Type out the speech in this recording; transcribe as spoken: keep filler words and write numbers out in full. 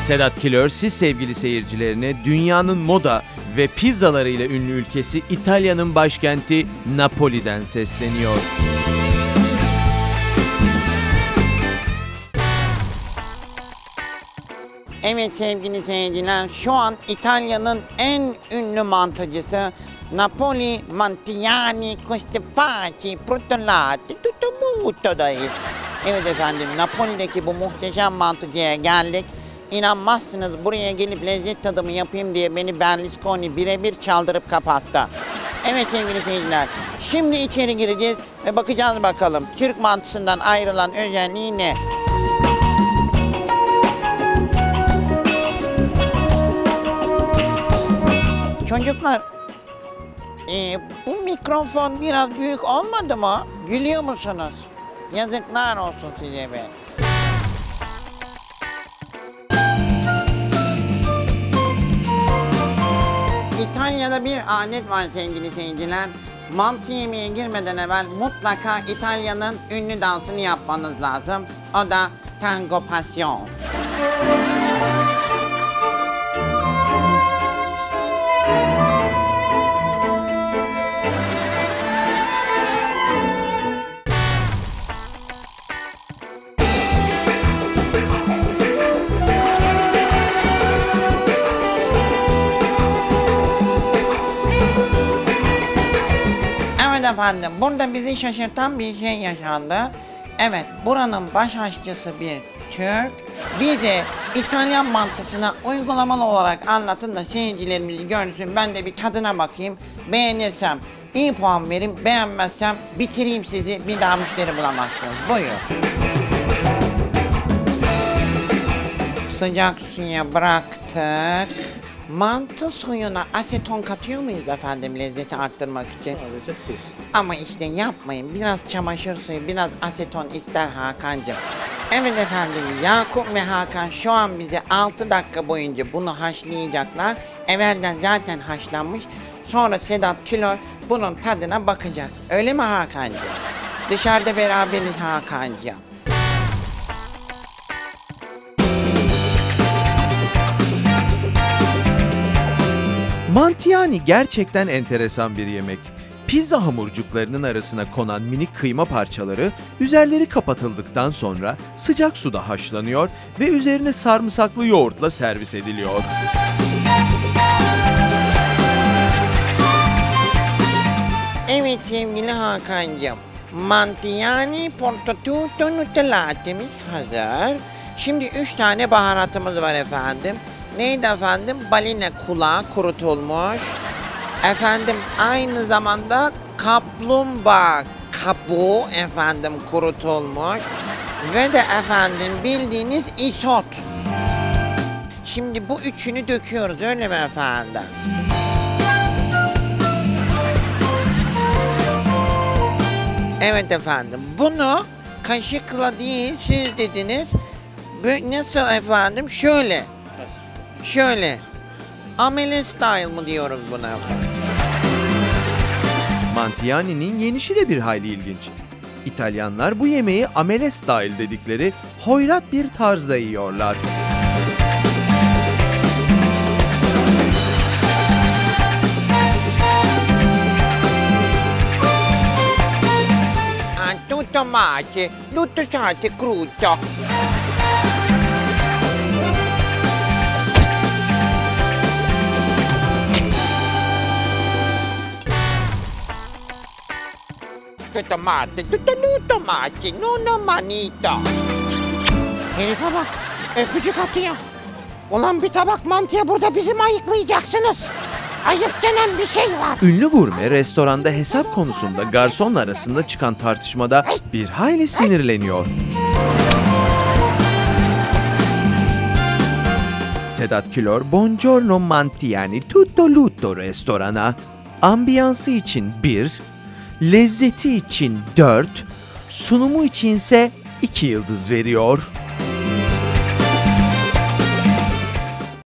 Sedat Kilör, siz sevgili seyircilerine dünyanın moda ve pizzalarıyla ünlü ülkesi İtalya'nın başkenti Napoli'den sesleniyor. Evet sevgili seyirciler, şu an İtalya'nın en ünlü mantıcısı Napoli Mantiani Costefacci Brutolati Tutumuto'dayız. Evet efendim, Napoli'deki bu muhteşem mantıcıya geldik. İnanmazsınız, buraya gelip lezzet tadımı yapayım diye beni Berlusconi birebir çaldırıp kapattı. Evet sevgili seyirciler, şimdi içeri gireceğiz ve bakacağız bakalım Türk mantısından ayrılan özelliği ne? Çocuklar, e, bu mikrofon biraz büyük olmadı mı? Gülüyor musunuz? Yazıklar olsun size be. İtalya'da bir adet var sevgili seyirciler. Mantı yemeğe girmeden evvel mutlaka İtalya'nın ünlü dansını yapmanız lazım. O da Tango Passion. Efendim, burada bizi şaşırtan bir şey yaşandı. Evet, buranın baş aşçısı bir Türk. Bize İtalyan mantısına uygulamalı olarak anlatın da seyircilerimiz görsün. Ben de bir tadına bakayım. Beğenirsem iyi puan verin, beğenmezsem bitireyim sizi. Bir daha müşteri bulamazsınız. Buyurun. Sıcak suya bıraktık. Mantı suyuna aseton katıyor muyuz efendim lezzeti arttırmak için? Sadece tuz. Ama işte yapmayın. Biraz çamaşır suyu, biraz aseton ister Hakan'cığım. Evet efendim, Yakup ve Hakan şu an bize altı dakika boyunca bunu haşlayacaklar. Evvelden zaten haşlanmış. Sonra Sedat Kilör bunun tadına bakacak. Öyle mi Hakan'cığım? Dışarıda beraberiz Hakan'cığım. Mantiani gerçekten enteresan bir yemek. Pizza hamurcuklarının arasına konan minik kıyma parçaları üzerleri kapatıldıktan sonra sıcak suda haşlanıyor ve üzerine sarımsaklı yoğurtla servis ediliyor. Evet sevgili Hakan'cığım, Mantiani Portotutto Nutellatemiz hazır. Şimdi üç tane baharatımız var efendim. Neydi efendim? Balina kulağı kurutulmuş. Efendim aynı zamanda kaplumbağa kabuğu efendim kurutulmuş. Ve de efendim bildiğiniz isot. Şimdi bu üçünü döküyoruz, öyle mi efendim? Evet efendim, bunu kaşıkla değil siz dediniz. Böyle nasıl efendim? Şöyle. Şöyle. Amele style mı diyoruz buna efendim? Mantiani'nin yenişi de bir hayli ilginç. İtalyanlar bu yemeği amele style dedikleri hoyrat bir tarzda yiyorlar. Tutto mate, tutto sate crudo. Tutto mate, tutto tutto mate, non manito. Herife bak, öpücük atıyor. Ulan bir tabak mantıya burada bizi mi ayıklayacaksınız? Ayıp denen bir şey var. Ünlü gurme restoranda hesap konusunda garsonla arasında çıkan tartışmada bir hayli sinirleniyor. Sedat Kilör, Buongiorno Mantiani Tutto Lutto restorana ambiyansı için bir, lezzeti için dört, sunumu içinse iki yıldız veriyor.